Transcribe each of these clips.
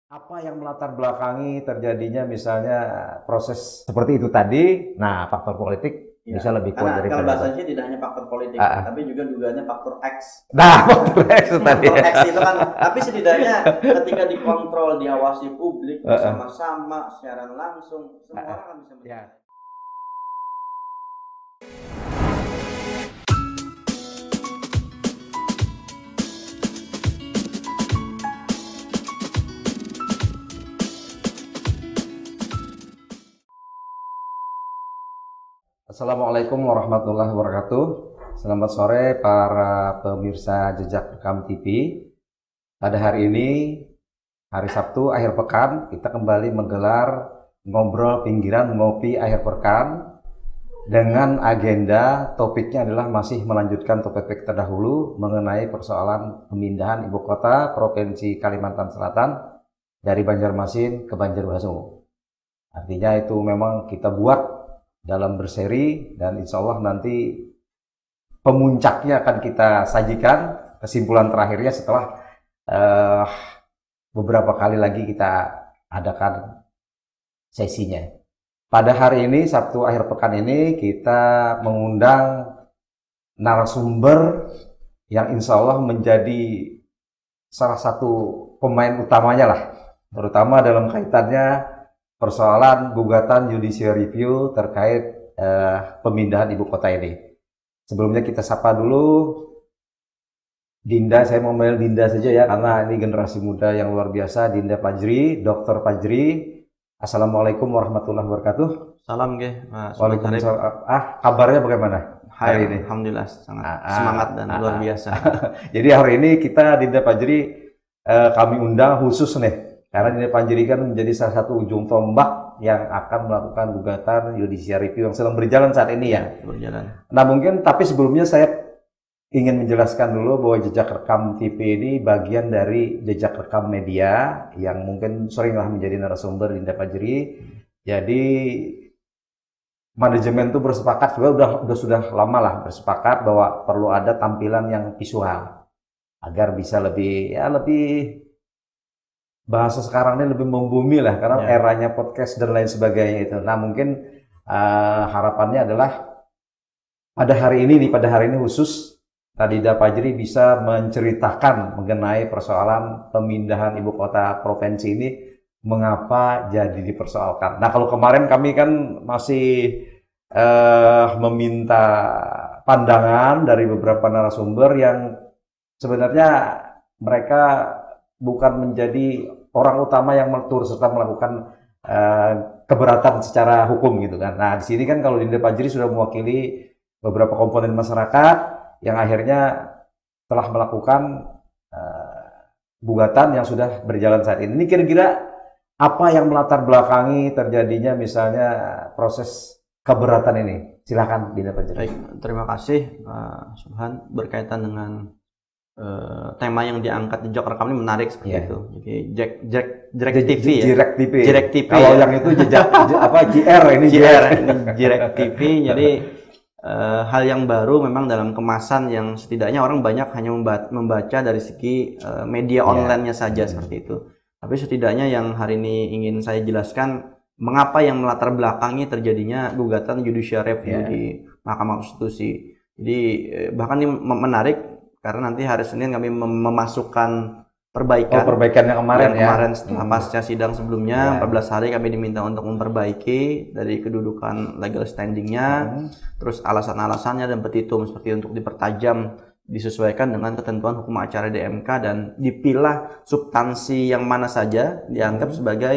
Apa yang melatar belakangi terjadinya misalnya proses seperti itu tadi? Nah, faktor politik Ya, bisa lebih kuat karena kalau daripada itu. bahasanya tidak hanya faktor politik, Ah, tapi juga dugaannya faktor X. nah, faktor X tadi. Faktor X itu kan, tapi setidaknya ketika dikontrol, diawasi publik bersama-sama, secara langsung, semua orang akan bisa Ya. menilai. Assalamualaikum warahmatullahi wabarakatuh. Selamat sore para pemirsa Jejak Rekam TV. Pada hari ini, hari Sabtu akhir pekan, kita kembali menggelar ngobrol pinggiran ngopi akhir pekan dengan agenda topiknya adalah masih melanjutkan topik terdahulu mengenai persoalan pemindahan ibu kota Provinsi Kalimantan Selatan dari Banjarmasin ke Banjarbaru. Artinya itu memang kita buat dalam berseri dan insya Allah nanti pemuncaknya akan kita sajikan kesimpulan terakhirnya setelah beberapa kali lagi kita adakan sesinya. Pada hari ini, Sabtu akhir pekan ini, kita mengundang narasumber yang insya Allah menjadi salah satu pemain utamanya lah, terutama dalam kaitannya persoalan gugatan judicial review terkait pemindahan ibu kota ini. Sebelumnya kita sapa dulu Dinda, saya mau manggil Dinda saja ya, karena ini generasi muda yang luar biasa. Dinda Fajri, Dr. Fajri. Assalamualaikum warahmatullahi wabarakatuh. Salam ge, Mas. Waalaikumsalam. Kabarnya bagaimana hari ini? Alhamdulillah, sangat semangat dan luar biasa. Jadi hari ini kita Dinda Fajri kami undang khusus nih, karena Dinda Fajri kan menjadi salah satu ujung tombak yang akan melakukan gugatan judicial review yang sedang berjalan saat ini ya. Berjalan. Nah mungkin, tapi sebelumnya saya ingin menjelaskan dulu bahwa Jejak Rekam TV ini bagian dari Jejak Rekam Media yang mungkin seringlah menjadi narasumber Dinda Fajri. Jadi manajemen itu bersepakat, sudah lama lah bersepakat bahwa perlu ada tampilan yang visual agar bisa lebih bahasa sekarang ini lebih membumi lah, karena eranya podcast dan lain sebagainya itu. Nah mungkin harapannya adalah pada hari ini khusus Dinda Fajri bisa menceritakan mengenai persoalan pemindahan ibu kota provinsi ini, mengapa jadi dipersoalkan. Nah kalau kemarin kami kan masih meminta pandangan dari beberapa narasumber yang sebenarnya mereka bukan menjadi orang utama yang turut serta melakukan keberatan secara hukum gitu kan. Nah di sini kan kalau Dinda Fajri sudah mewakili beberapa komponen masyarakat yang akhirnya telah melakukan gugatan yang sudah berjalan saat ini. Ini kira-kira apa yang melatar belakangi terjadinya misalnya proses keberatan ini? Silahkan Dinda Fajri. Baik, terima kasih Pak Subhan. Berkaitan dengan tema yang diangkat Jejak Rekam ini menarik seperti itu. Jadi Jirek TV ya. Jirek TV. Kalau yang itu jejak apa JR ini Jirek TV. Jadi hal yang baru memang dalam kemasan yang setidaknya orang banyak hanya membaca dari segi media online-nya saja seperti itu. Tapi setidaknya yang hari ini ingin saya jelaskan mengapa yang melatar belakangi terjadinya gugatan judicial review di Mahkamah Konstitusi. Jadi bahkan ini menarik karena nanti hari Senin kami memasukkan perbaikan yang kemarin setelah pasca sidang sebelumnya 14 hari kami diminta untuk memperbaiki dari kedudukan legal standingnya, terus alasan-alasannya dan petitum seperti untuk dipertajam disesuaikan dengan ketentuan hukum acara di MK dan dipilah substansi yang mana saja dianggap sebagai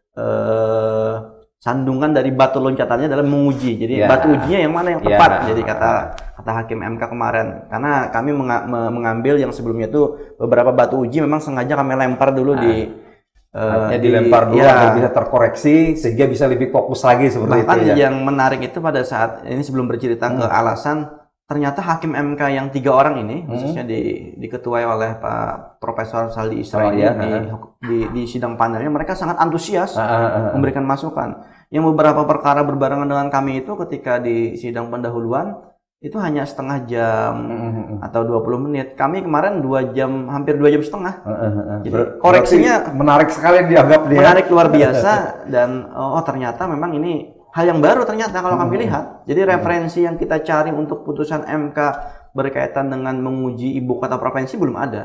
sandungan dari batu loncatannya dalam menguji. Jadi batu ujinya yang mana yang tepat. Jadi kata Hakim MK kemarin. Karena kami mengambil yang sebelumnya itu beberapa batu uji memang sengaja kami lempar dulu dilempar dulu agar bisa terkoreksi sehingga bisa lebih fokus lagi seperti bahkan itu ya. Yang menarik itu pada saat ini sebelum bercerita ke alasan, ternyata Hakim MK yang 3 orang ini khususnya diketuai oleh Pak Profesor Saldi Isra di sidang panelnya mereka sangat antusias memberikan masukan. Yang beberapa perkara berbarengan dengan kami itu ketika di sidang pendahuluan itu hanya setengah jam atau 20 menit. Kami kemarin 2 jam, hampir 2 jam setengah. Jadi koreksinya menarik sekali dianggap dia. Menarik luar biasa dan ternyata memang ini hal yang baru ternyata kalau kami lihat. Jadi referensi yang kita cari untuk putusan MK berkaitan dengan menguji ibu kota provinsi belum ada.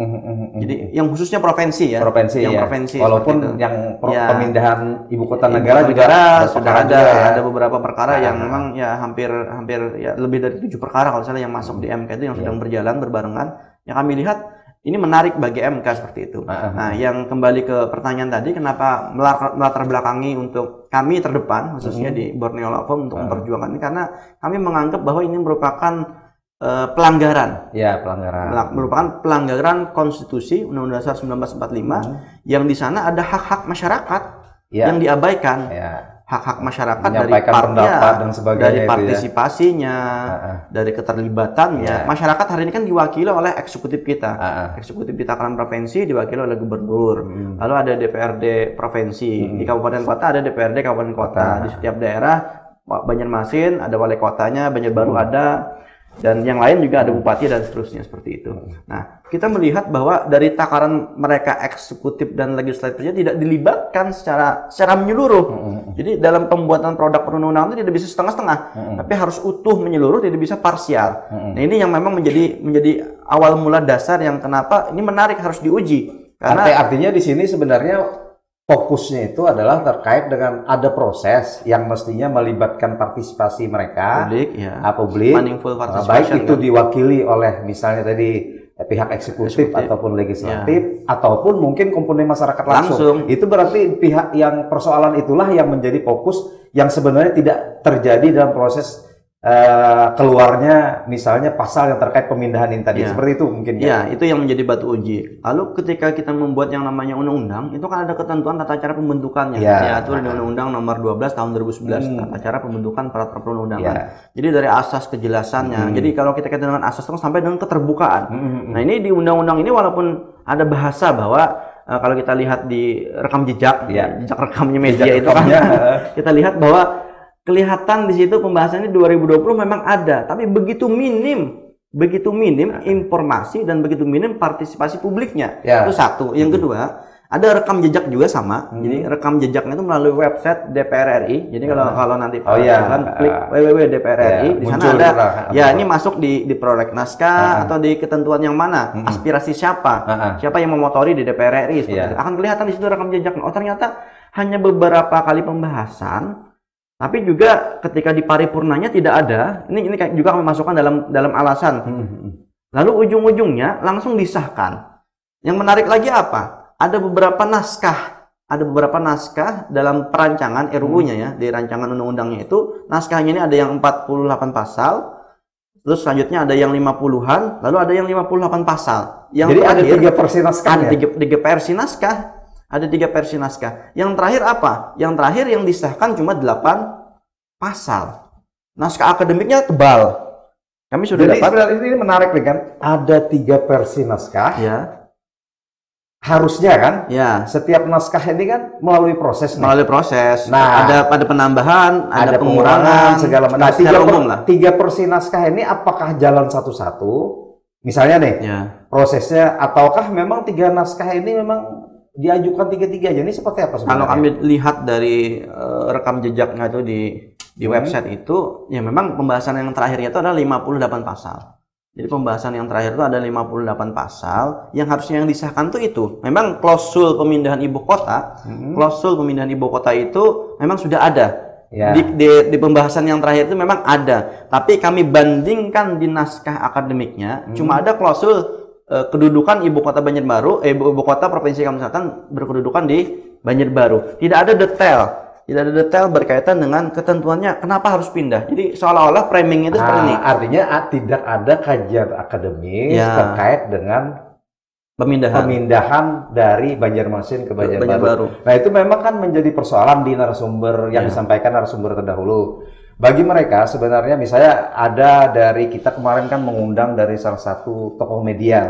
Jadi yang khususnya provinsi ya. Provinsi. Walaupun yang pemindahan ibu kota negara juga sudah ada beberapa perkara yang memang ya hampir ya lebih dari 7 perkara kalau salah yang masuk di MK itu yang sedang berjalan berbarengan. Yang kami lihat ini menarik bagi MK seperti itu. Nah, yang kembali ke pertanyaan tadi, kenapa melatar belakangi untuk kami terdepan khususnya di Borneo Law Firm untuk memperjuangkan ini, karena kami menganggap bahwa ini merupakan pelanggaran. Ya, pelanggaran. Merupakan pelanggaran konstitusi Undang-Undang Dasar 1945 yang di sana ada hak-hak masyarakat yang diabaikan. Hak-hak masyarakat dari pendapat dan sebagainya, dari partisipasinya, dari keterlibatannya. Masyarakat hari ini kan diwakili oleh eksekutif kita. Eksekutif di tataran provinsi diwakili oleh gubernur. Lalu ada DPRD provinsi. Di kabupaten kota ada DPRD kabupaten kota. Di setiap daerah, Banjarmasin ada wali kotanya, Banjarbaru ada, dan yang lain juga ada bupati dan seterusnya seperti itu. Nah, kita melihat bahwa dari takaran mereka eksekutif dan legislatifnya tidak dilibatkan secara menyeluruh. Jadi dalam pembuatan produk perundang-undangan itu tidak bisa setengah-setengah, tapi harus utuh menyeluruh, tidak bisa parsial. Nah, ini yang memang menjadi awal mula dasar yang kenapa ini menarik harus diuji. Karena artinya di sini sebenarnya fokusnya itu adalah terkait dengan ada proses yang mestinya melibatkan partisipasi mereka, publik, baik itu diwakili oleh misalnya tadi pihak eksekutif ataupun legislatif, ataupun mungkin komponen masyarakat langsung. Itu berarti pihak yang persoalan itulah yang menjadi fokus yang sebenarnya tidak terjadi dalam proses keluarnya misalnya pasal yang terkait pemindahan ini tadi, seperti itu mungkin ya. Itu yang menjadi batu uji. Lalu ketika kita membuat yang namanya undang-undang, itu kan ada ketentuan tata cara pembentukannya, diatur di Undang-Undang Nomor 12 Tahun 2011 tata cara pembentukan peraturan perundang-undangan. Jadi dari asas kejelasannya, jadi kalau kita kaitan dengan asas itu sampai dengan keterbukaan. Nah, ini di undang-undang ini walaupun ada bahasa bahwa kalau kita lihat di rekam jejak rekamnya media itu kan kita lihat bahwa kelihatan di situ pembahasannya 2020 memang ada, tapi begitu minim informasi dan begitu minim partisipasi publiknya. Itu satu. Yang kedua, ada rekam jejak juga sama. Jadi rekam jejaknya itu melalui website DPR RI. Jadi kalau nanti klik www.dpr.ri, di sana ada ini masuk di proyek naskah atau di ketentuan yang mana, aspirasi siapa yang memotori di DPR RI seperti itu. Akan kelihatan di situ rekam jejaknya. Oh, ternyata hanya beberapa kali pembahasan. Tapi juga ketika di paripurnanya tidak ada, ini juga kami masukkan dalam alasan. Lalu ujung-ujungnya langsung disahkan. Yang menarik lagi apa? Ada beberapa naskah dalam perancangan RUU-nya ya, di rancangan undang-undangnya itu, naskahnya ini ada yang 48 pasal, terus selanjutnya ada yang 50-an, lalu ada yang 58 pasal. Jadi ada 3 versi naskah. Ada 3 versi naskah. Yang terakhir apa? Yang terakhir yang disahkan cuma 8 pasal. Naskah akademiknya tebal. Kami sudah dapat. Ini menarik nih kan? Ada 3 versi naskah. Harusnya kan? Setiap naskah ini kan melalui proses. Nah, ada penambahan, ada pengurangan, segala macam. 3 versi naskah ini apakah jalan satu-satu? Misalnya nih, prosesnya, ataukah memang 3 naskah ini memang diajukan 3-3 aja? Ini seperti apa sebenarnya? Kalau kami lihat dari rekam jejaknya itu di website itu, ya memang pembahasan yang terakhirnya itu adalah 58 pasal. Jadi pembahasan yang terakhir itu ada 58 pasal yang harusnya yang disahkan itu. Memang klausul pemindahan ibu kota, itu memang sudah ada. Di pembahasan yang terakhir itu memang ada. Tapi kami bandingkan di naskah akademiknya, cuma ada klausul kedudukan ibu kota Banjarbaru, ibu kota provinsi Kalimantan Selatan berkedudukan di Banjarbaru. Tidak ada detail berkaitan dengan ketentuannya kenapa harus pindah. Jadi seolah-olah framing itu seperti ini. Artinya tidak ada kajian akademis terkait dengan pemindahan dari Banjarmasin ke Banjarbaru. Nah, itu memang kan menjadi persoalan di narasumber yang disampaikan narasumber terdahulu. Bagi mereka sebenarnya misalnya ada dari kita kemarin kan mengundang dari salah satu tokoh media.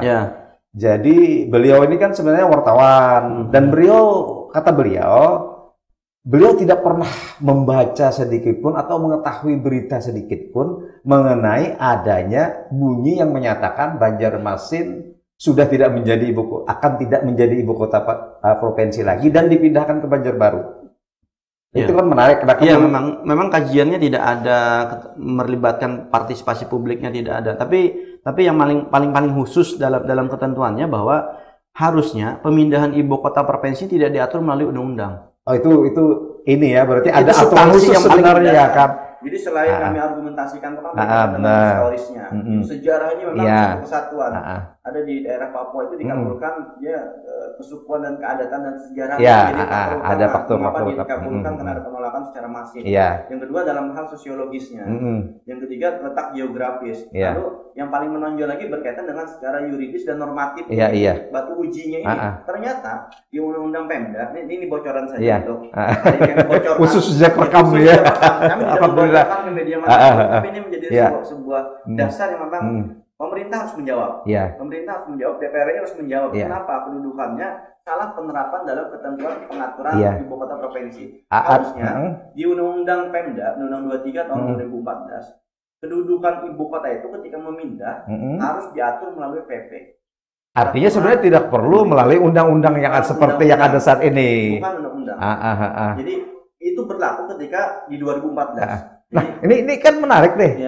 Jadi beliau ini kan sebenarnya wartawan dan kata beliau beliau tidak pernah membaca sedikit pun atau mengetahui berita sedikit pun mengenai adanya bunyi yang menyatakan Banjarmasin sudah tidak menjadi akan tidak menjadi ibu kota provinsi lagi dan dipindahkan ke Banjarbaru. Itu kan menarik. Iya, memang kajiannya tidak ada melibatkan partisipasi publiknya, tidak ada. Tapi yang paling khusus dalam ketentuannya bahwa harusnya pemindahan ibu kota provinsi tidak diatur melalui undang-undang. Oh, itu ini ya, berarti ada aturan khusus sebenarnya ya kan. Jadi selain kami argumentasikan dengan historisnya, sejarahnya memang satu kesatuan. Ada di daerah Papua itu dikabulkan kesukuan dan keadatan dan sejarah. Jadi ada faktor-faktor dikabulkan karena ada penolakan secara masif. Yang kedua dalam hal sosiologisnya. Yang ketiga letak geografis. Lalu yang paling menonjol lagi berkaitan dengan secara yuridis dan normatif. Batu ujinya ini ternyata di Undang-Undang Pemda, ini bocoran saja untuk khusus sejak rekam ya. Kami tidak membocorkan ke media mana, tapi ini menjadi sebuah dasar yang memang pemerintah harus menjawab. Pemerintah harus menjawab, DPR harus menjawab kenapa kedudukannya salah penerapan dalam ketentuan pengaturan ibu kota provinsi. Harusnya di Undang-Undang Pemda, Undang-Undang 23 tahun 2014, kedudukan ibu kota itu ketika memindah harus diatur melalui PP. Artinya sebenarnya tidak perlu melalui undang-undang yang seperti yang ada saat ini. Bukan undang-undang. Jadi itu berlaku ketika di 2014. Nah, ini kan menarik deh.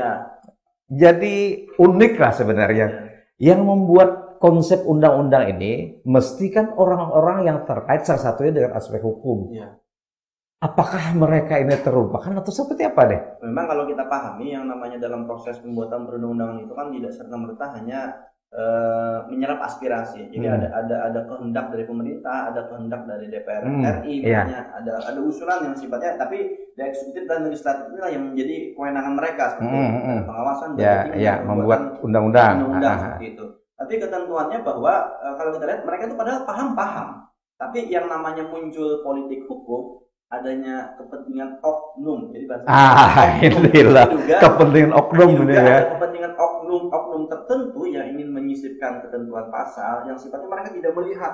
Jadi unik lah sebenarnya. Yang membuat konsep undang-undang ini mesti kan orang-orang yang terkait salah satunya dengan aspek hukum. Apakah mereka ini terlupakan atau seperti apa deh? Memang kalau kita pahami yang namanya dalam proses pembuatan perundang-undangan itu kan tidak serta-merta hanya menyerap aspirasi. Jadi ada kehendak dari pemerintah, ada kehendak dari DPR RI, misalnya ada usulan yang sifatnya, tapi di eksekutif dan legislatif inilah yang menjadi kewenangan mereka seperti pengawasan dan membuat undang-undang seperti itu. Tapi ketentuannya bahwa kalau kita lihat mereka itu padahal paham, tapi yang namanya muncul politik hukum adanya kepentingan oknum. Jadi inilah kepentingan oknum ini ya. Kepentingan oknum tertentu yang ingin menyisipkan ketentuan pasal yang sifatnya mereka tidak melihat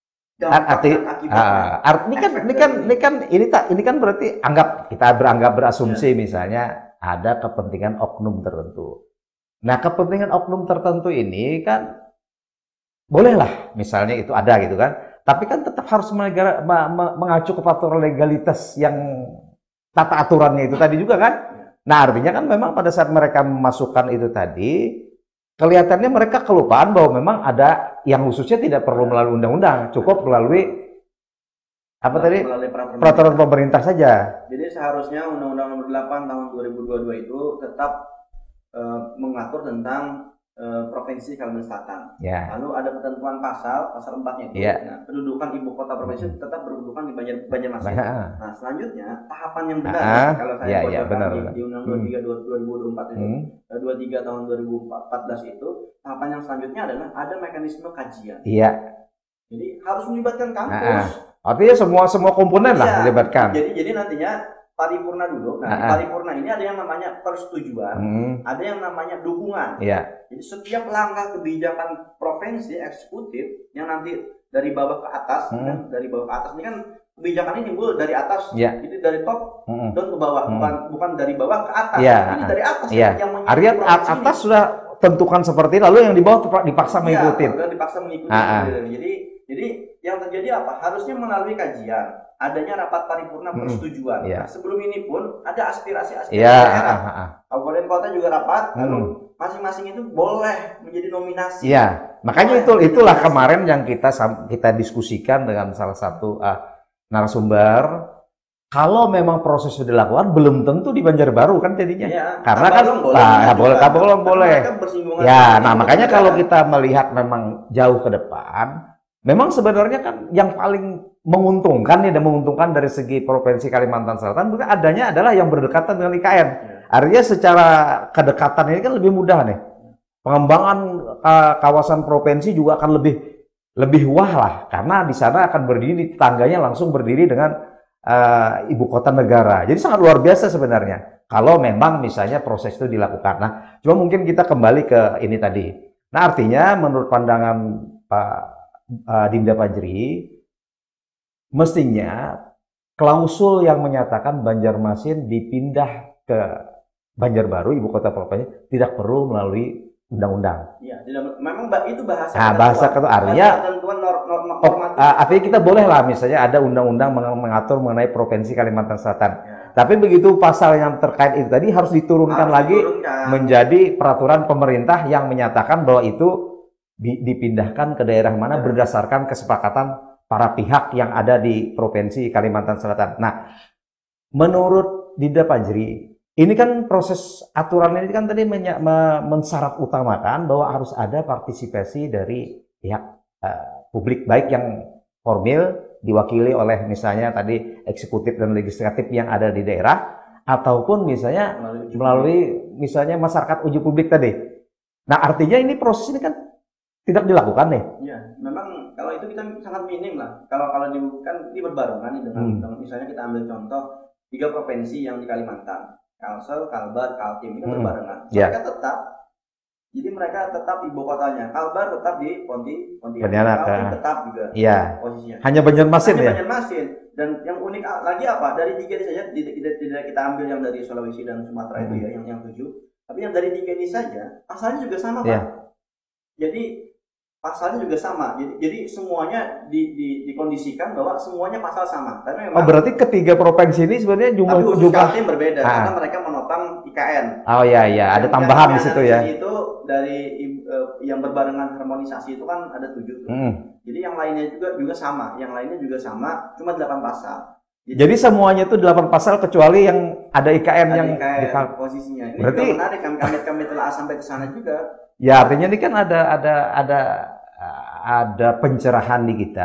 ini kan berarti kita beranggap berasumsi misalnya ada kepentingan oknum tertentu. Nah, kepentingan oknum tertentu ini kan bolehlah misalnya itu ada gitu kan. Tapi kan tetap harus mengacu ke faktor legalitas yang tata aturannya itu tadi juga kan. Nah, artinya kan memang pada saat mereka memasukkan itu tadi, kelihatannya mereka kelupaan bahwa memang ada yang khususnya tidak perlu melalui undang-undang, cukup melalui peraturan pemerintah saja. Jadi seharusnya Undang-Undang Nomor 8 tahun 2022 itu tetap mengatur tentang Provinsi Kalimantan Selatan. Lalu ada ketentuan pasal 4-nya itu. Nah, kedudukan ibu kota provinsi tetap berkedudukan di Banjarmasin. Nah, selanjutnya tahapan yang benar kalau saya bocorkan di Undang-Undang 23 2024 itu, 23 tahun 2014 itu, tahapan yang selanjutnya adalah ada mekanisme kajian. Jadi harus melibatkan kampus. Artinya semua komponen lah dilibatkan. Jadi nantinya paripurna dulu. Nah, di paripurna ini ada yang namanya persetujuan, ada yang namanya dukungan. Jadi setiap langkah kebijakan provinsi eksekutif yang nanti dari bawah ke atas, dari bawah ke atas ini kan kebijakan ini timbul dari atas, jadi dari top dan ke bawah, bukan dari bawah ke atas. Ini dari atas yang Artinya atas ini sudah tentukan seperti itu, lalu yang di bawah dipaksa mengikuti. Jadi yang terjadi apa? Harusnya melalui kajian, adanya rapat paripurna persetujuan. Nah, sebelum ini pun ada aspirasi daerah. Kabupaten kota juga rapat, lalu masing-masing itu boleh menjadi nominasi. Makanya itulah kemarin yang kita diskusikan dengan salah satu narasumber. Kalau memang proses sudah dilakukan, belum tentu di Banjarbaru kan jadinya. Karena kan Kabolong boleh. Nah makanya kalau kita melihat memang jauh ke depan, memang sebenarnya kan yang paling menguntungkan dari segi Provinsi Kalimantan Selatan bukan adanya adalah yang berdekatan dengan IKN. Artinya secara kedekatan ini kan lebih mudah nih. Pengembangan kawasan provinsi juga akan lebih wah lah karena di sana akan berdiri tetangganya langsung berdiri dengan ibu kota negara. Jadi sangat luar biasa sebenarnya kalau memang misalnya proses itu dilakukan. Nah, cuma mungkin kita kembali ke ini tadi. Nah, artinya menurut pandangan Pak Dinda Fajri, mestinya klausul yang menyatakan Banjarmasin dipindah ke Banjarbaru, ibu kota provinsi, tidak perlu melalui undang-undang. Iya, memang itu bahasa. Nah, bahasa artinya, artinya kita boleh lah misalnya ada undang-undang mengatur mengenai provinsi Kalimantan Selatan. Ya. Tapi begitu pasal yang terkait itu tadi harus diturunkan lagi menjadi peraturan pemerintah yang menyatakan bahwa itu dipindahkan ke daerah mana berdasarkan kesepakatan para pihak yang ada di provinsi Kalimantan Selatan. Nah, menurut Dinda Fajri, ini kan proses aturan ini kan tadi mensyarat utamakan bahwa harus ada partisipasi dari pihak publik, baik yang formil diwakili oleh misalnya tadi eksekutif dan legislatif yang ada di daerah, ataupun misalnya melalui misalnya masyarakat uji publik tadi. Nah, artinya ini proses ini kan tidak dilakukan nih. Ya, memang kalau itu kita sangat minim lah. Kalau kan ini berbarengan nih dengan misalnya kita ambil contoh 3 provinsi yang di Kalimantan. Kalsel, Kalbar, Kaltim itu berbarengan. Mereka tetap ibu kotanya. Kalbar tetap di Pontianak. Kaltim tetap juga posisinya. Hanya Banjarmasin ya. Banjarmasin. Dan yang unik lagi apa? Dari 3 ini saja tidak kita ambil yang dari Sulawesi dan Sumatera itu ya, yang 7. Tapi yang dari 3 ini saja asalnya juga sama, Pak. Jadi pasalnya juga sama. Jadi semuanya dikondisikan bahwa semuanya pasal sama. Tapi memang, berarti ketiga provinsi ini sebenarnya jumlah Kaltim berbeda karena mereka menopang IKN. Oh iya, ada tambahan di situ ya. Itu dari yang berbarengan harmonisasi itu kan ada 7 tuh. Jadi yang lainnya juga sama, cuma 8 pasal. Jadi semuanya itu 8 pasal kecuali yang ada IKN yang di posisinya. Ini berarti juga menarik, kami telah sampai ke sana juga. Ya, artinya ini kan ada pencerahan di kita.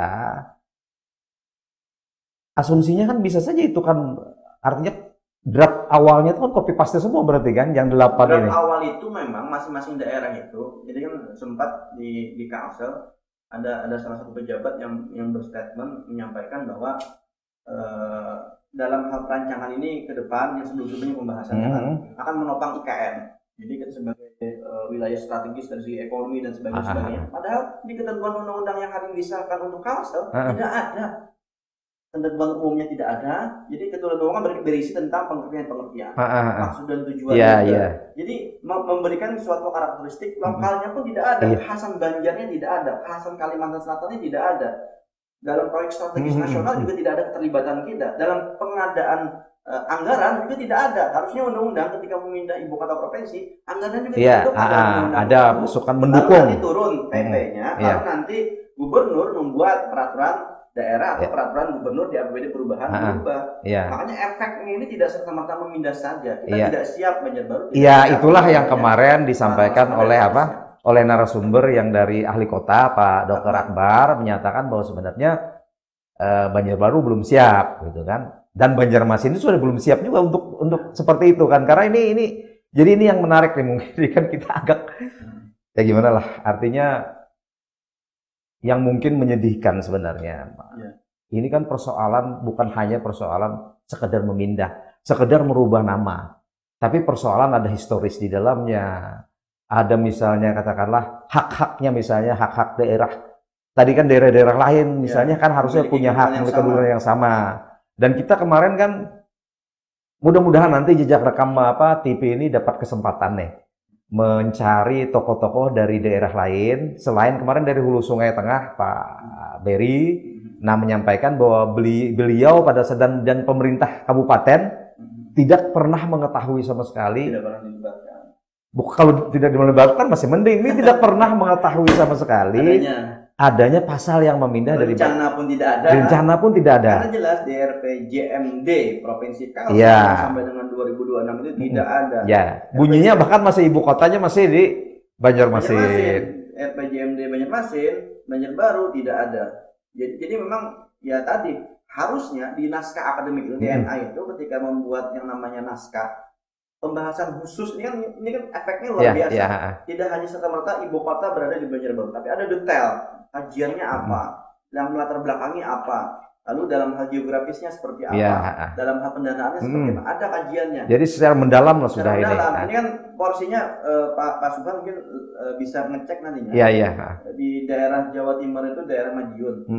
Asumsinya kan bisa saja itu kan artinya draft awalnya itu kan copy paste semua berarti kan yang 8 ini. Draft awal itu memang masing-masing daerah itu. Jadi kan sempat di Kalsel ada salah satu pejabat yang berstatement menyampaikan bahwa dalam hal perancangan ini ke depan yang sebelum-sebelumnya pembahasannya akan menopang IKN. Jadi kita sebagai wilayah strategis dari segi ekonomi dan sebagainya. Padahal di ketentuan undang-undang yang hari ini disahkan untuk Kalsel tidak ada. Ketentuan umumnya tidak ada. Jadi ketentuan undang-undang berisi tentang pengertian, maksud dan tujuan. Jadi memberikan suatu karakteristik lokalnya pun tidak ada. Khasan Banjarnya tidak ada. Khasan Kalimantan Selatannya tidak ada. Dalam proyek strategis nasional juga tidak ada keterlibatan kita. Dalam pengadaan anggaran juga tidak ada. Harusnya undang-undang ketika memindah ibu kota provinsi, anggaran juga tidak ada masukan mendukung. Nanti turun PP-nya, lalu nanti gubernur membuat peraturan daerah atau peraturan gubernur di APBD perubahan berubah. Makanya efeknya ini tidak serta-merta memindah saja. Kita tidak siap Banjarbaru. Itulah yang kemarin disampaikan oleh narasumber yang dari ahli kota Pak Dr. Akbar menyatakan bahwa sebenarnya Banjarbaru belum siap gitu kan. Dan Banjarmasin ini sudah belum siap juga untuk seperti itu kan, karena ini jadi ini yang menarik nih mungkin kan kita agak ya gimana lah, artinya yang mungkin menyedihkan sebenarnya. Ini kan persoalan bukan hanya persoalan sekedar memindah, sekedar merubah nama, tapi persoalan ada historis di dalamnya, ada misalnya katakanlah hak-haknya, misalnya hak-hak daerah. Tadi kan daerah-daerah lain misalnya kan harusnya punya hak yang sama. Dan kita kemarin kan mudah-mudahan nanti jejak rekam TV ini dapat kesempatan nih mencari tokoh-tokoh dari daerah lain selain kemarin dari Hulu Sungai Tengah Pak Berry menyampaikan bahwa beliau pada sedang dan pemerintah kabupaten tidak pernah mengetahui sama sekali. Tidak pernah dilibatkan. Kalau tidak dilibatkan masih mending. Ini tidak pernah mengetahui sama sekali. Adanya pasal yang memindah dari rencana pun tidak ada. Rencana pun tidak ada. Karena jelas di RPJMD Provinsi Kalsel sampai dengan 2026 itu tidak ada. Bunyinya bahkan masih ibu kotanya masih di Banjarmasin. RPJMD Banjarmasin, Banjarbaru tidak ada. Jadi memang ya tadi harusnya di naskah akademik itu DNA itu ketika membuat yang namanya naskah pembahasan khusus ini kan efeknya luar biasa. Tidak hanya serta-merta ibu kota berada di Banjarbaru, tapi ada detail kajiannya apa, dalam latar belakangnya apa, lalu dalam hal geografisnya seperti apa, dalam hal pendanaannya seperti apa, ada kajiannya. Jadi secara mendalam lah sudah ini. Ini kan porsinya Pak Subhan mungkin bisa ngecek nantinya. Di daerah Jawa Timur itu daerah Madiun.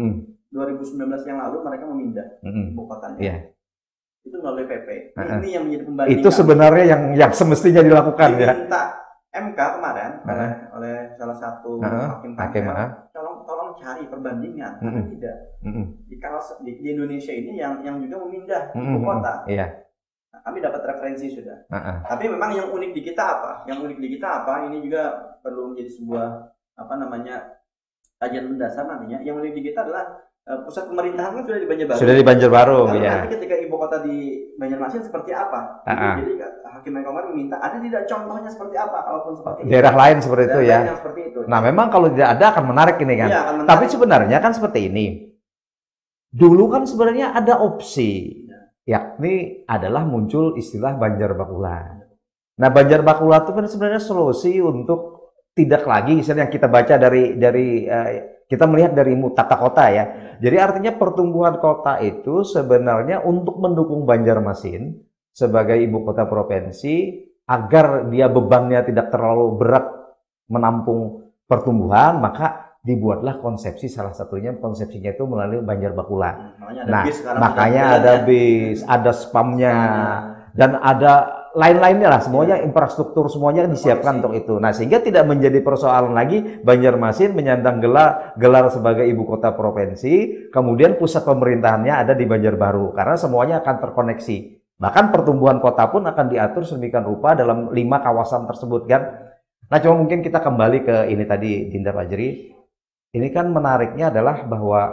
2019 yang lalu mereka memindah ibu kotanya. Iya. Itu melalui PP. Ini yang menjadi pembanding. Itu sebenarnya yang semestinya dilakukan ya. Diminta MK kemarin oleh salah satu hakim panel, tolong cari perbandingan. Tapi tidak. Di Indonesia ini yang juga memindah ibu kota. Iya. Nah, kami dapat referensi sudah. Tapi memang yang unik di kita apa? Yang unik di kita apa? Ini juga perlu menjadi sebuah kajian mendasar nantinya. Yang unik di kita adalah pusat pemerintahan kan sudah di Banjarbaru. Sudah di Banjarbaru, ya. Nanti ketika ibu kota di Banjarmasin seperti apa? Jadi Hakim yang kemarin meminta ada tidak contohnya seperti apa? Kalaupun seperti daerah lain seperti itu ya. Seperti itu. Nah, memang kalau tidak ada akan menarik ini kan. Iya, akan menarik. Tapi sebenarnya kan seperti ini. Dulu kan sebenarnya ada opsi, yakni adalah muncul istilah Banjar Bakulan. Nah, Banjar Bakulan itu kan sebenarnya solusi untuk tidak lagi misalnya yang kita baca dari kita melihat dari tata kota ya. Jadi artinya pertumbuhan kota itu sebenarnya untuk mendukung Banjarmasin sebagai ibu kota provinsi agar dia bebannya tidak terlalu berat menampung pertumbuhan, maka dibuatlah konsepsi, salah satunya konsepsinya itu melalui Banjar Bakulan. Makanya ada bis, ada spamnya, dan ada lain-lainnya lah, semuanya infrastruktur semuanya disiapkan untuk itu. Nah, sehingga tidak menjadi persoalan lagi Banjarmasin menyandang gelar sebagai ibu kota provinsi, kemudian pusat pemerintahannya ada di Banjarbaru, karena semuanya akan terkoneksi. Bahkan pertumbuhan kota pun akan diatur sedemikian rupa dalam 5 kawasan tersebut kan. Nah, cuma mungkin kita kembali ke ini tadi, Dinda Fajri. Ini kan menariknya adalah bahwa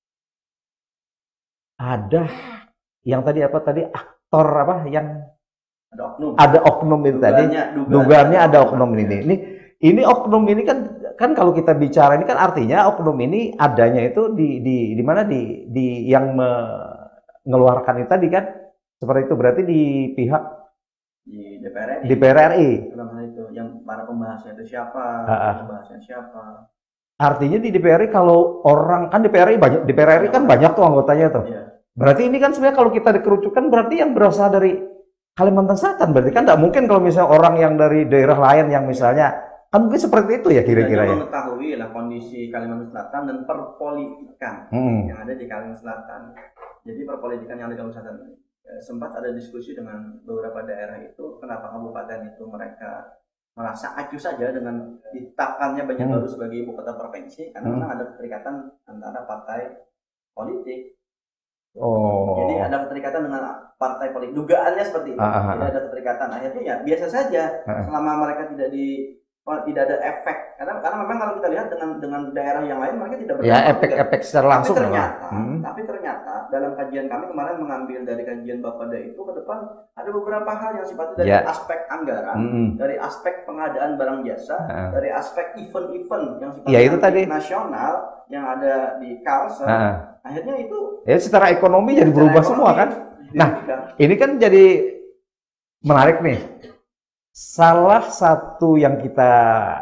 ada yang tadi aktor yang ada oknum itu tadi, dugaannya ada oknum ini. Ini oknum ini kan kalau kita bicara ini kan artinya oknum ini adanya itu di mana di yang mengeluarkan itu tadi kan, seperti itu berarti di pihak di DPR RI. DPR RI. Itu yang para pembahasnya itu siapa? Pembahasnya siapa? Artinya di DPR RI kalau orang kan DPR RI kan banyak tuh anggotanya tuh. Iya. Berarti ini kan sebenarnya kalau kita dikerucutkan berarti yang berasal dari Kalimantan Selatan, berarti kan tidak mungkin kalau misalnya orang yang dari daerah lain yang misalnya kan mungkin seperti itu ya kira-kira ya. Mengetahui lah kondisi Kalimantan Selatan dan perpolitikan yang ada di Kalimantan Selatan. Jadi perpolitikan yang ada di Kalimantan Selatan sempat ada diskusi dengan beberapa daerah itu, kenapa kabupaten itu mereka merasa acuh saja dengan ditetapkannya Banjarbaru sebagai ibu kota provinsi, karena memang ada keterikatan antara partai politik. Jadi ada keterikatan dengan partai politik. Dugaannya seperti itu. Tidak ada keterikatan. Akhirnya ya biasa saja selama mereka tidak ada efek. Karena memang kalau kita lihat dengan daerah yang lain mereka tidak berdampak. Ya efek secara langsung. Tapi ternyata dalam kajian kami kemarin mengambil dari kajian Bapeda itu ke depan ada beberapa hal yang sifatnya dari aspek anggaran, dari aspek pengadaan barang jasa, dari aspek event-event yang sifatnya nasional yang ada di Kalsel. Akhirnya itu ya secara ekonomi jadi berubah semua kan. Nah, ini kan jadi menarik nih. Salah satu yang kita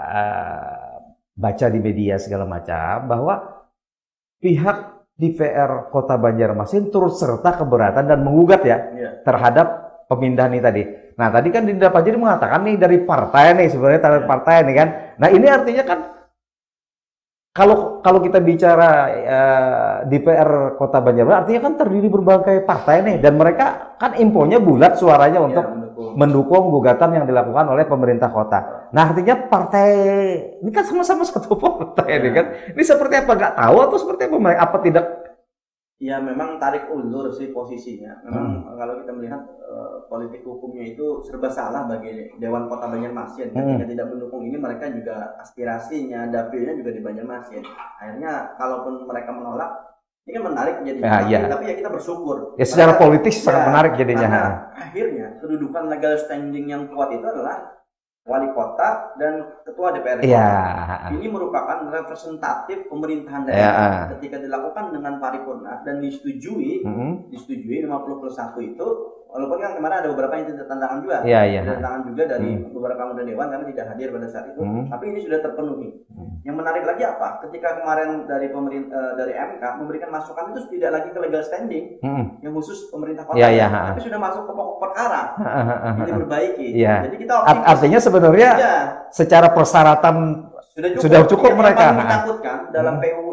baca di media segala macam bahwa pihak DPR Kota Banjarmasin turut serta keberatan dan menggugat terhadap pemindahan ini tadi. Nah, tadi kan Dinda Fajri mengatakan nih dari partai nih sebenarnya dari partai nih kan. Nah, ini artinya kan kalau kita bicara DPR Kota Banjarbaru artinya kan terdiri berbagai partai nih, dan mereka kan infonya bulat suaranya untuk mendukung gugatan yang dilakukan oleh pemerintah kota. Nah, artinya partai ini kan sama-sama satu partai ini kan. Ini seperti apa, nggak tahu atau seperti apa mereka, apa tidak? Ya memang tarik ulur sih posisinya. Memang kalau kita melihat politik hukumnya itu serba salah bagi Dewan Kota Banjarmasin. Ketika tidak mendukung ini, mereka juga aspirasinya, dapilnya juga di Banjarmasin. Akhirnya kalaupun mereka menolak, ini kan menarik jadinya. Tapi ya kita bersyukur. Ya secara politik sangat menarik jadinya. Karena akhirnya kedudukan legal standing yang kuat itu adalah wali kota dan ketua DPR kota. Ini merupakan representatif pemerintahan daerah. Ketika dilakukan dengan paripurna dan disetujui 50+1 itu, walaupun kan kemarin ada beberapa yang tidak tantangan juga, ada tantangan juga dari beberapa anggota dewan karena tidak hadir pada saat itu, tapi ini sudah terpenuhi. Yang menarik lagi apa? Ketika kemarin dari dari MK memberikan masukan itu tidak lagi ke legal standing yang khusus pemerintah kota, tapi sudah masuk ke pokok perkara yang diperbaiki. Jadi kita artinya sebenarnya secara persyaratan sudah cukup mereka. Yang ditakutkan dalam PUU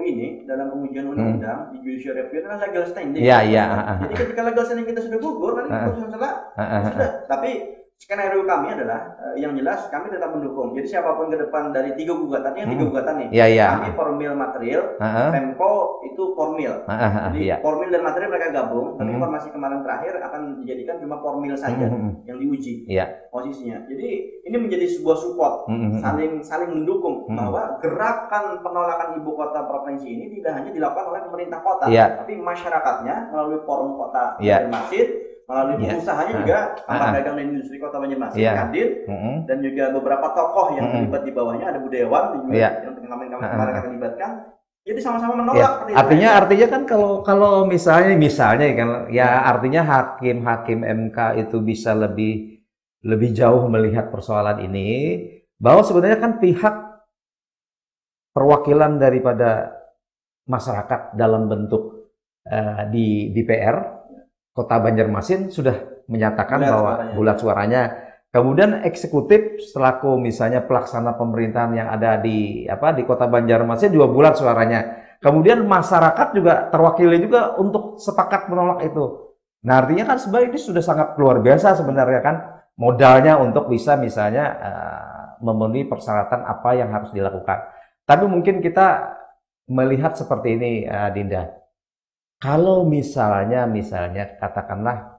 ini dalam pengujian undang-undang di judicial review adalah legal standing. Jadi ketika legal standing kita sudah gugur, nanti keputusan sudah. Tapi skenario kami adalah yang jelas kami tetap mendukung. Jadi siapapun ke depan dari 3 gugatan, ini 3 gugatan nih. Kami formil material, Pemko itu formil. Jadi formil dan material mereka gabung. Tapi informasi kemarin terakhir akan dijadikan cuma formil saja yang diuji posisinya. Jadi ini menjadi sebuah support, saling mendukung bahwa gerakan penolakan ibu kota provinsi ini tidak hanya dilakukan oleh pemerintah kota, tapi masyarakatnya melalui forum kota Banjarmasin, melalui usahanya juga kamar dagang dan industri kota Banjarmasin hadir, dan juga beberapa tokoh yang terlibat di bawahnya, ada budayawan yang kemarin akan dilibatkan. Jadi sama-sama menolak. Artinya kan kalau misalnya kan ya artinya hakim MK itu bisa lebih jauh melihat persoalan ini, bahwa sebenarnya kan pihak perwakilan daripada masyarakat dalam bentuk di DPR Kota Banjarmasin sudah menyatakan bahwa bulat suaranya. Kemudian eksekutif selaku misalnya pelaksana pemerintahan yang ada di Kota Banjarmasin juga bulat suaranya. Kemudian masyarakat juga terwakili juga untuk sepakat menolak itu. Nah, artinya kan sebenarnya ini sudah sangat luar biasa sebenarnya kan modalnya untuk bisa misalnya memenuhi persyaratan apa yang harus dilakukan. Tapi mungkin kita melihat seperti ini, Dinda. Kalau misalnya katakanlah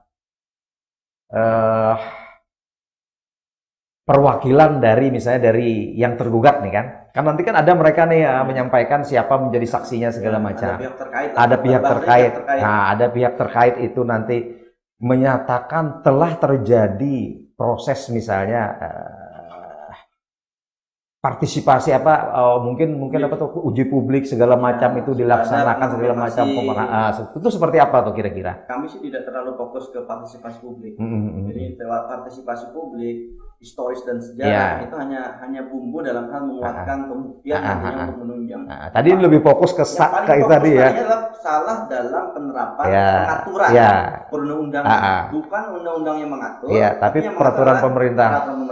perwakilan dari yang tergugat nih kan nanti kan ada mereka nih menyampaikan siapa menjadi saksinya segala macam. Ada pihak terkait. Nah, ada pihak terkait itu nanti menyatakan telah terjadi proses misalnya partisipasi mungkin uji publik segala macam itu dilaksanakan segala macam itu seperti apa tuh kira-kira? Kami sih tidak terlalu fokus ke partisipasi publik. Jadi partisipasi publik, historis dan sejarah itu hanya bumbu dalam hal menguatkan pembuktian untuk menunjang. Tadi lebih fokus ke itu tadi ya. Adalah salah dalam penerapan pengaturan perundang-undangan, bukan undang-undang yang mengatur, tapi peraturan pemerintah.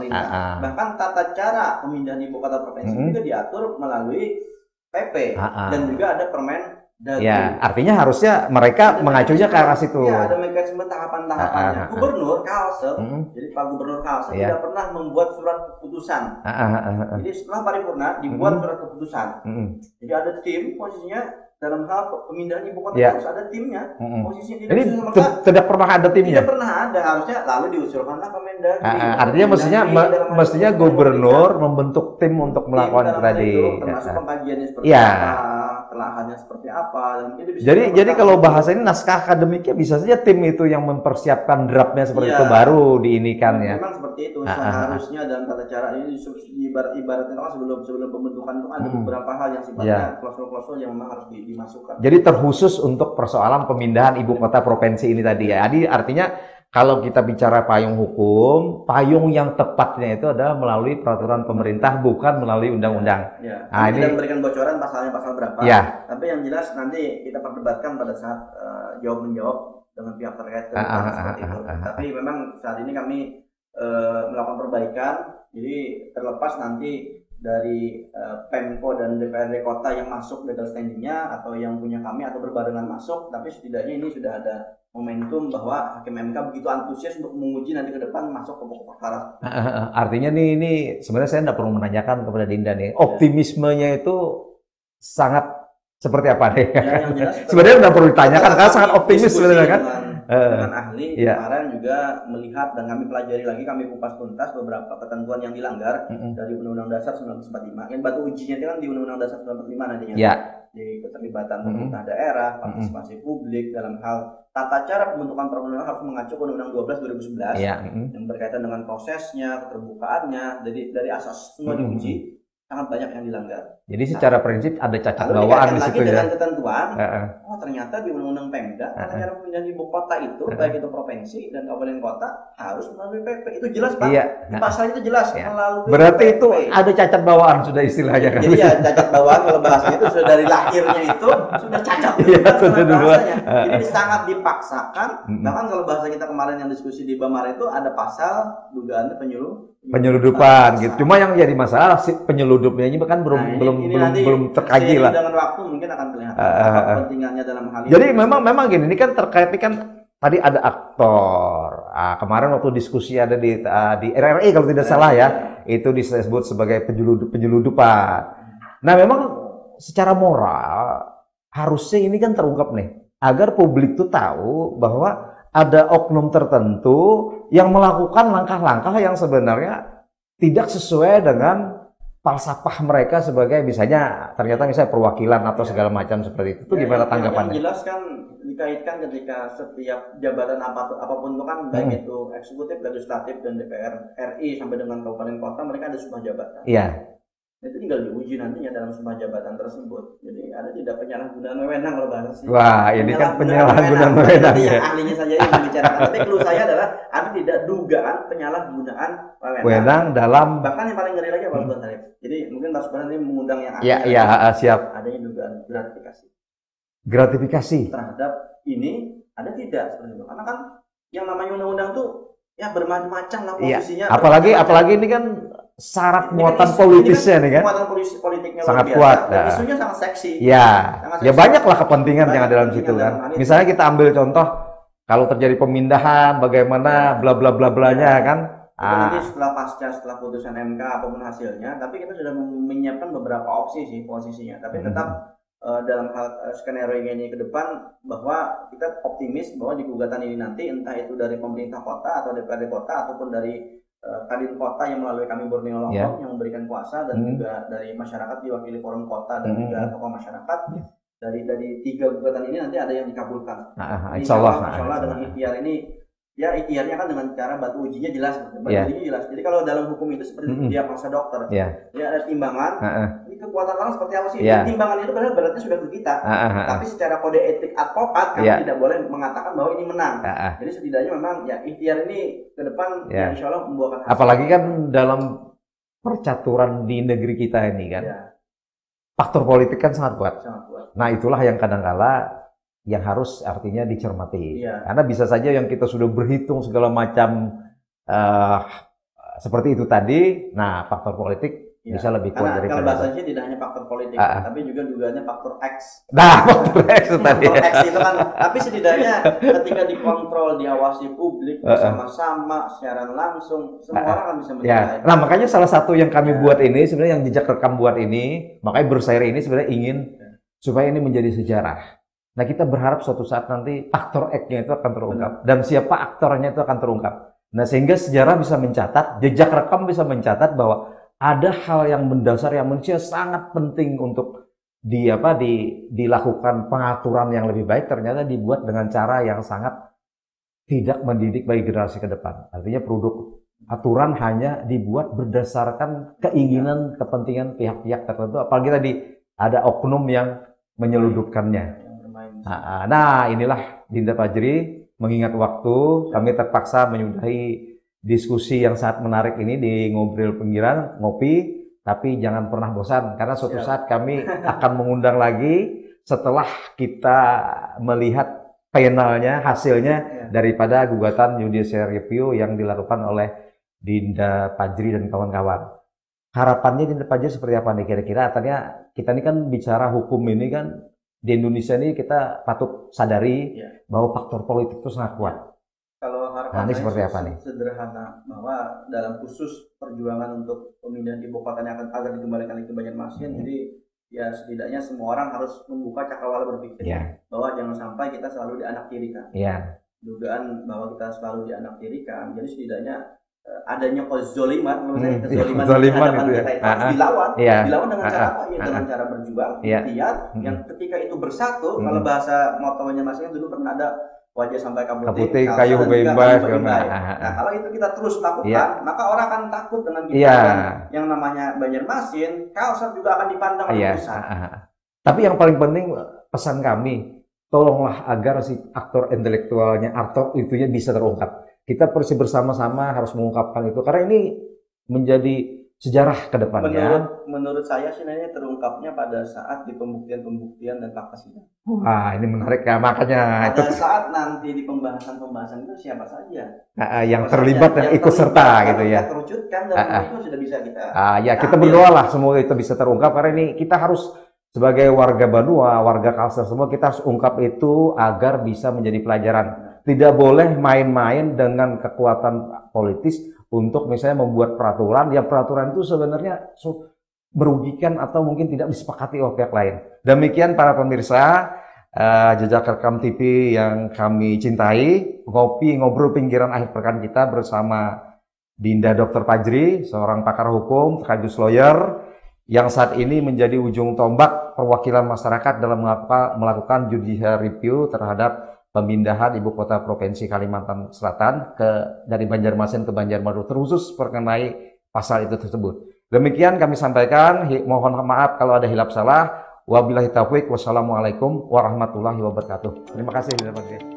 Bahkan tata cara pemindahan ibu kota provinsi juga diatur melalui PP dan juga ada Permen Dagri. Artinya harusnya mereka mengacunya ke arah situ. Ada mekanisme tahapan-tahapannya. Gubernur Kalsel, jadi Pak Gubernur Kalsel tidak pernah membuat surat keputusan. Jadi setelah paripurna dibuat surat keputusan. Jadi ada tim posisinya dalam hal pemindahan ibu kota harus ada timnya. Posisinya tidak pernah ada timnya. Tidak pernah ada, harusnya lalu diusulkanlah Kemendagri. Artinya mestinya gubernur membentuk tim untuk melakukan tadi. Termasuk pengkajiannya seperti apa, telahannya seperti apa. Jadi kalau bahasa ini naskah akademiknya bisa saja tim itu yang mempersiapkan draftnya seperti itu baru diinikan ya. Memang seperti itu. Seharusnya dalam tata cara ini ibaratnya sebelum pembentukan itu ada beberapa hal yang sifatnya klausul-klausul yang memang harus dimasukkan. Jadi terkhusus untuk persoalan pemindahan ibu kota provinsi ini tadi ya. Jadi artinya kalau kita bicara payung hukum, payung yang tepatnya itu adalah melalui peraturan pemerintah, bukan melalui undang-undang. Nah, ini tidak memberikan bocoran pasalnya pasal berapa. Tapi yang jelas nanti kita perdebatkan pada saat jawab-menjawab dengan pihak terkait seperti itu. Tapi memang saat ini kami melakukan perbaikan. Jadi terlepas nanti dari Pemko dan DPRD kota yang masuk legal standingnya atau yang punya kami atau berbarengan masuk, tapi setidaknya ini sudah ada momentum bahwa hakim MK begitu antusias untuk menguji nanti ke depan masuk ke pokok perkara. Artinya ini sebenarnya saya tidak perlu menanyakan kepada Dinda nih, optimismenya itu sangat seperti apa nih? Sebenarnya tidak perlu ditanyakan karena sangat optimis sebenarnya kan. Dengan ahli kemarin juga melihat dan kami pelajari lagi, kami kupas tuntas beberapa ketentuan yang dilanggar dari Undang-Undang Dasar 1945. Yang batu ujinya itu kan di Undang-Undang Dasar 1945 nantinya. Di keterlibatan pemerintah daerah, partisipasi publik dalam hal tata cara pembentukan perundang-undangan harus mengacu ke Undang-Undang 12 2011 yang berkaitan dengan prosesnya, keterbukaannya, dari asas semua diuji. Sangat banyak yang dilanggar. Jadi secara prinsip ada cacat bawaan di situ ya. Dengan ketentuan, ternyata di Undang-Undang Pemda, tata cara pemindahan ibu kota itu, baik itu provinsi dan kabupaten kota harus melalui PP. Itu jelas Pak. Di pasal itu jelas melalui. Berarti PP. Itu ada cacat bawaan sudah istilahnya kan. Jadi cacat bawaan kalau bahasanya itu sudah dari lahirnya itu sudah cacat. Sudah bahasanya. Jadi sangat dipaksakan. Bahkan kalau bahasa kita kemarin yang diskusi di Bamar itu ada pasal dugaan penyuluh Penyeludupan gitu. Cuma yang jadi masalah si penyeludupnya ini kan belum terkaji lah. Dengan waktu mungkin akan kelihatan apa kepentingannya dalam hal ini. Jadi memang gini, ini kan terkait ini kan tadi ada aktor. Kemarin waktu diskusi ada di RRI kalau tidak salah ya, itu disebut sebagai penyeludupan. Nah, memang secara moral harusnya ini kan terungkap nih, agar publik tuh tahu bahwa ada oknum tertentu yang melakukan langkah-langkah yang sebenarnya tidak sesuai dengan falsafah mereka sebagai misalnya perwakilan atau segala macam seperti itu. Itu gimana tanggapannya? Yang jelas kan dikaitkan ketika setiap jabatan apapun itu kan baik itu eksekutif, legislatif dan DPR RI sampai dengan kabupaten kota mereka ada sebuah jabatan. Iya. Itu tinggal diuji nantinya dalam sebuah jabatan tersebut. Jadi ada tidak penyalahgunaan wewenang kalau bahasa sih. Wah, ini kan penyalahgunaan wewenang ya. Ahlinya saja yang membicarakan. Tapi clue saya adalah ada tidak dugaan penyalahgunaan wewenang dalam bahkan yang paling ngeri lagi apa Bang Tarif. Jadi mungkin Mas Baran ini mengundang yang ahli. Iya, siap. Adanya dugaan gratifikasi. Gratifikasi terhadap ini ada tidak seperti itu. Karena kan yang namanya undang-undang tuh ya bermacam-macam lah posisinya. Apalagi ini kan syarat muatan politisnya nih kan. Muatan politiknya sangat kuat. Isunya sangat seksi. Ya banyaklah kepentingan yang ada dalam situ kan. Misalnya kita ambil contoh kalau terjadi pemindahan bagaimana bla bla bla blanya kan. Nanti setelah putusan MK apapun hasilnya, tapi kita sudah menyiapkan beberapa opsi sih posisinya. Tapi tetap dalam hal skenario ini ke depan bahwa kita optimis bahwa di gugatan ini nanti entah itu dari pemerintah kota atau DPRD kota ataupun dari Kadin kota yang melalui kami Borneo Lombok yang memberikan kuasa dan juga dari masyarakat diwakili forum kota dan juga tokoh masyarakat dari 3 gugatan ini nanti ada yang dikabulkan. Insya Allah dengan ikhtiar ini ya ikhtiarnya kan dengan cara batu ujinya jelas, ujinya jelas. Jadi kalau dalam hukum itu seperti dia paksa dokter, ya ada timbangan. Ini kekuatan orang seperti apa sih? Timbangan itu berarti sudah ke kita. Tapi secara kode etik advokat kami tidak boleh mengatakan bahwa ini menang. Jadi setidaknya memang ya ikhtiar ini ke depan ya insya Allah membuahkan hasil. Apalagi kan dalam percaturan di negeri kita ini kan, faktor politik kan sangat kuat. Nah itulah yang kadang-kala yang harus artinya dicermati. Karena bisa saja yang kita sudah berhitung segala macam seperti itu tadi, nah faktor politik bisa lebih kuat daripada. Kalau bahasanya tidak hanya faktor politik, tapi juga dugaannya faktor X. Nah, faktor X tadi. Faktor X itu kan, tapi setidaknya ketika dikontrol, diawasi publik bersama-sama secara langsung, semua orang akan bisa menilai. Nah, makanya salah satu yang kami buat ini sebenarnya yang jejak rekam buat ini, makanya berseri ini sebenarnya ingin supaya ini menjadi sejarah. Nah, kita berharap suatu saat nanti faktor X-nya itu akan terungkap dan siapa aktornya itu akan terungkap. Nah, sehingga sejarah bisa mencatat, jejak rekam bisa mencatat bahwa ada hal yang mendasar yang menurut sangat penting untuk dilakukan pengaturan yang lebih baik ternyata dibuat dengan cara yang sangat tidak mendidik bagi generasi ke depan. Artinya produk aturan hanya dibuat berdasarkan keinginan kepentingan pihak-pihak tertentu, apalagi tadi ada oknum yang menyeludupkannya. Nah, inilah Dinda Fajri, mengingat waktu, kami terpaksa menyudahi diskusi yang sangat menarik ini di Ngobrol Pinggiran, ngopi, tapi jangan pernah bosan, karena suatu saat kami akan mengundang lagi setelah kita melihat finalnya, hasilnya daripada gugatan judicial review yang dilakukan oleh Dinda Fajri dan kawan-kawan. Harapannya Dinda Fajri seperti apa nih kira-kira? Artinya kita ini kan bicara hukum ini kan, di Indonesia ini kita patut sadari bahwa faktor politik itu sangat kuat. Kalau harapan ini seperti apa nih? Sederhana, bahwa dalam khusus perjuangan untuk pemindahan ibu kotanya agar dikembalikan ke Banjarmasin, jadi ya setidaknya semua orang harus membuka cakrawala berpikir bahwa jangan sampai kita selalu dianaktirikan. Dugaan bahwa kita selalu dianaktirikan, jadi setidaknya adanya kezoliman, kezoliman itu harus dilawan dengan cara apa? Dengan cara berjuang, ikhtiar, yang ketika itu bersatu, kalau bahasa motonya masing dulu pernah ada wajah sampai kabuting kayu bebas. Nah, kalau itu kita terus lakukan, maka orang akan takut dengan kita. Yang namanya Banjarmasin, Kalsel juga akan dipandang oleh pusat. Tapi yang paling penting pesan kami, tolonglah agar si aktor intelektualnya, aktor itunya bisa terungkap. Kita bersama-sama harus mengungkapkan itu karena ini menjadi sejarah ke depannya. Menurut saya sih ini terungkapnya pada saat di pembuktian dan fakta sidang. Wah, ini menarik ya, makanya pada saat nanti di pembahasan itu siapa saja yang terlibat dan ikut serta gitu ya. Terucutkan dan itu sudah bisa kita. Ya kita berdoa lah semoga itu bisa terungkap, karena ini kita harus sebagai warga Banua, warga Kalsel semua, kita harus ungkap itu agar bisa menjadi pelajaran. Tidak boleh main-main dengan kekuatan politis untuk misalnya membuat peraturan, yang peraturan itu sebenarnya merugikan atau mungkin tidak disepakati oleh pihak lain. Demikian para pemirsa Jejak Rekam TV yang kami cintai, ngobrol pinggiran akhir pekan kita bersama Dinda Dr. Fajri, seorang pakar hukum, sekaligus lawyer, yang saat ini menjadi ujung tombak perwakilan masyarakat dalam melakukan judicial review terhadap pemindahan ibu kota provinsi Kalimantan Selatan dari Banjarmasin ke Banjarbaru, terkhusus mengenai pasal itu tersebut. Demikian kami sampaikan, mohon maaf kalau ada hilap salah. Wabillahi taufiq, wassalamualaikum warahmatullahi wabarakatuh. Terima kasih.